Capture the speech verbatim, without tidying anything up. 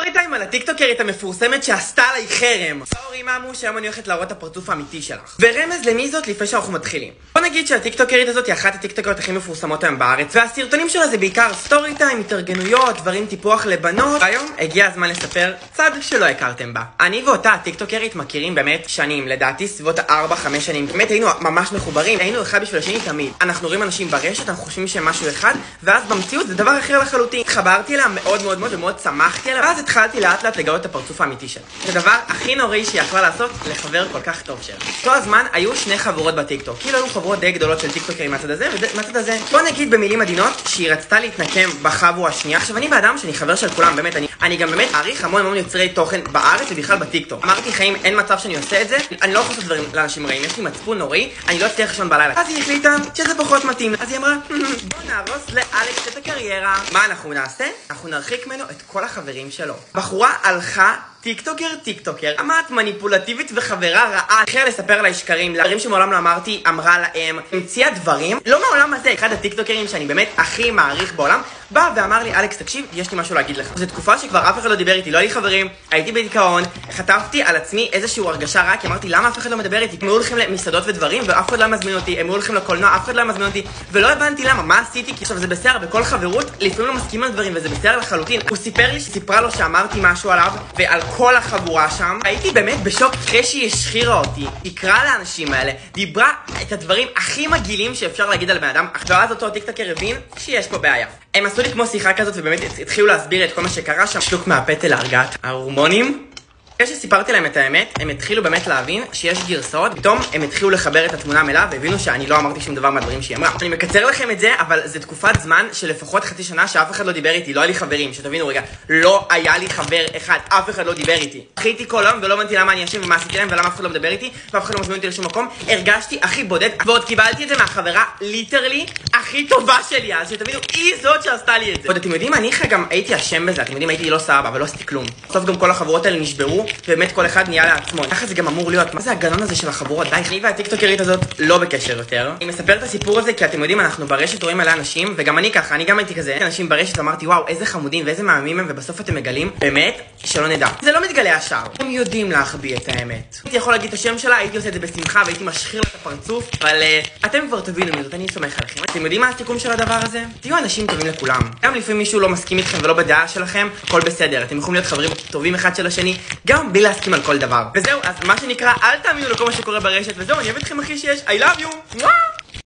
סטורי טיים על הטיקטוקרית המפורסמת שעשתה עליי חרם. סורי מאמו, שהיום אני הולכת להראות את הפרצוף האמיתי שלך. ורמז למי זאת לפני שאנחנו מתחילים. בוא נגיד שהטיקטוקרית הזאת היא אחת הטיקטוקריות הכי מפורסמות היום בארץ, והסרטונים שלה זה בעיקר סטורי טיים, התארגנויות, דברים טיפוח לבנות. והיום הגיע הזמן לספר צד שלא הכרתם בה. אני ואותה הטיקטוקרית מכירים באמת שנים, לדעתי סביבות ארבע חמש שנים. באמת היינו ממש מחוברים, היינו אחד בשביל השני תמיד. אנחנו רואים אנשים ברשת, אנחנו חושבים שהם משהו אחד, ואז במציאות זה דבר אחר לחלוטין. התחברתי אליה מאוד מאוד מאוד ומאוד שמחתי עליה, ואז התחלתי לאט לאט לגלות את הפרצוף האמיתי שלה. זה הדבר הכי נוראי שהיא יכלה לעשות לחבר כל כך טוב שלה. אותו הזמן היו שני חבורות בטיקטוק. כאילו היו חבורות די גדולות של טיקטוקרים מהצד הזה ומהצד הזה. בוא נגיד במילים עדינות שהיא רצתה להתנקם בחבורה השנייה. עכשיו אני באדם שאני חבר של כולם, באמת אני אני גם באמת מעריך המון המון יוצרי תוכן בארץ ובכלל בטיקטוק. אמרתי חיים, אין מצב שאני עושה את זה. אני לא יכול לעשות דברים לאנשים רעים, יש לי מצפון נוראי, אני לא אצליח לישון בלילה. אז היא החליטה שזה פחות מתאים. אז היא אמרה, בוא נהרוס לאלכס את הקריירה. מה אנחנו נעשה? אנחנו נרחיק ממנו את כל החברים שלו. בחורה הלכה טיקטוקר טיקטוקר, אמת מניפולטיבית וחברה רעה, התחילה לספר עליי שקרים, דברים שמעולם לא אמרתי, אמרה להם, המציאה דברים, לא מהעולם הזה. אחד הטיקטוקרים שאני באמת הכי מעריך בעולם, בא ואמר לי, אלכס תקשיב, יש לי משהו להגיד לך. זו תקופה שכבר אף אחד לא דיבר איתי, לא היה לי חברים, הייתי בדיכאון, חטפתי על עצמי איזשהו הרגשה רע, כי אמרתי למה אף אחד לא מדבר איתי, הם היו הולכים למסעדות ודברים ואף אחד לא מזמין אותי, הם היו הולכים לקולנוע, אף אחד לא מזמין אותי, ולא הבנתי למה, מה עשיתי, כי עכשיו זה בסדר, בכל חברות לפעמים לא מסכימים על דברים וזה בסדר לחלוטין. הוא סיפר לי שסיפרה לו שאמרתי משהו עליו ועל כל החבורה שם. הייתי באמת בשוק אחרי שהיא השחירה אותי, תקרא לאנשים האלה, דיברה את הדברים הכי מגעילים שאפשר להגיד על בן אדם, ואז אותו טיקטוקר הבין שיש פה בעיה. הם עשו לי כמו שיחה כזאת ובאמת התחילו להסביר את כל מה שקרה שם. שלוק מהפטל להרגעת ההורמונים. אחרי שסיפרתי להם את האמת, הם התחילו באמת להבין שיש גרסאות, פתאום הם התחילו לחבר את התמונה מלאה והבינו שאני לא אמרתי שום דבר מהדברים שהיא אמרה. אני מקצר לכם את זה, אבל זה תקופת זמן של לפחות חצי שנה שאף אחד לא דיבר איתי, לא היה לי חברים, שתבינו רגע, לא היה לי חבר אחד, אף אחד לא דיבר איתי. אחייתי כל היום ולא הבנתי למה אני אשם ומה עשיתי להם ולמה אף אחד לא מדבר איתי, ואף אחד לא מזמין אותי לשום מקום. הרגשתי הכי בודד, ועוד קיבלתי את זה מהחברה ליטרלי הכי טובה שלי אז, שתבינו, היא זאת שעשתה לי את זה. ועוד אתם יודעים, אני גם הייתי אשם בזה, אתם יודעים, הייתי לא סבבה, אבל לא עשיתי כלום. בסוף גם כל החברות האלה נשברו, ובאמת כל אחד נהיה לעצמו. ככה זה גם אמור להיות. מה זה הגנון הזה של החבורות? די, אני והטיקטוקרית הזאת לא בקשר יותר. אני מספר את הסיפור הזה כי אתם יודעים, אנחנו ברשת רואים עלי אנשים, וגם אני ככה, אני גם הייתי כזה. אנשים ברשת ואמרתי, וואו, איזה חמודים ואיזה מאמינים הם, ובסוף אתם מגלים, באמת, שלא נדע. זה לא מתגלה השאר. הם יודעים להחביא את האמת. הייתי יכול להגיד את השם שלה, הייתי עושה את זה בשמחה, והייתי משחיר לה את הפרצוף, אבל uh, אתם כבר תבינו מי זאת, אני סומך עליכם. אתם יודעים מה התיקון של הדבר הזה? תהיו אנשים טובים לכולם. גם לפעמים מישהו לא מסכים איתכם ולא בדעה שלכם, הכל בסדר. אתם יכולים להיות חברים טובים אחד של השני, גם בלי להסכים על כל דבר. וזהו, אז מה שנקרא, אל תאמינו לכל מה שקורה ברשת, וזהו, אני אוהב אתכם הכי שיש, I love you!